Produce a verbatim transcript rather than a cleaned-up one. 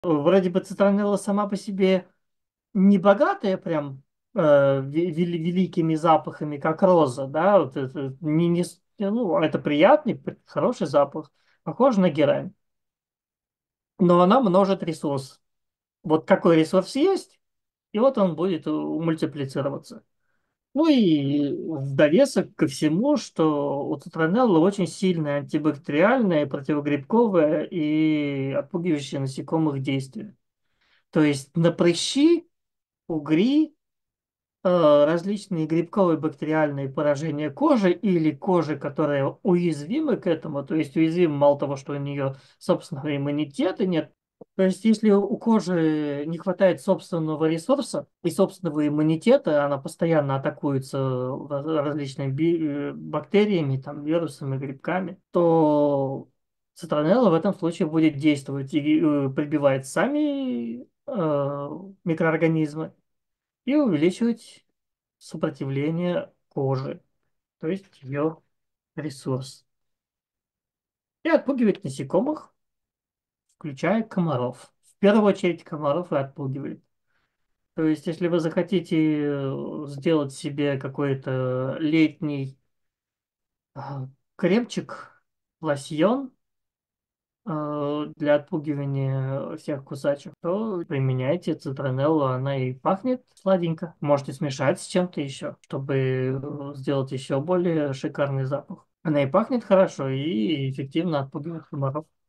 Вроде бы цитронелла сама по себе не богатая прям э, ве- вели- великими запахами, как роза, да, вот это, не, не, с- ну, это приятный, п- хороший запах, похож на герань, но она множит ресурс. Вот какой ресурс есть, и вот он будет э, мультиплицироваться. Ну и в довесок ко всему, что у цитронеллы очень сильное антибактериальное, противогрибковое и отпугивающее насекомых действие. То есть на прыщи, угри, э, различные грибковые бактериальные поражения кожи или кожи, которые уязвимы к этому, то есть уязвимы мало того, что у нее собственного иммунитета нет. То есть если у кожи не хватает собственного ресурса и собственного иммунитета, она постоянно атакуется раз- различными би- э, бактериями, там, вирусами, грибками, то цитронелла в этом случае будет действовать и э, прибивает сами э, микроорганизмы и увеличивать сопротивление кожи, то есть ее ресурс. И отпугивать насекомых, включая комаров. В первую очередь комаров и отпугивает. То есть, если вы захотите э, сделать себе какой-то летний а, кремчик, лосьон э, для отпугивания всех кусачек, то применяйте цитронеллу, она и пахнет сладенько. Можете смешать с чем-то еще, чтобы э, сделать еще более шикарный запах. Она и пахнет хорошо, и эффективно отпугивает комаров.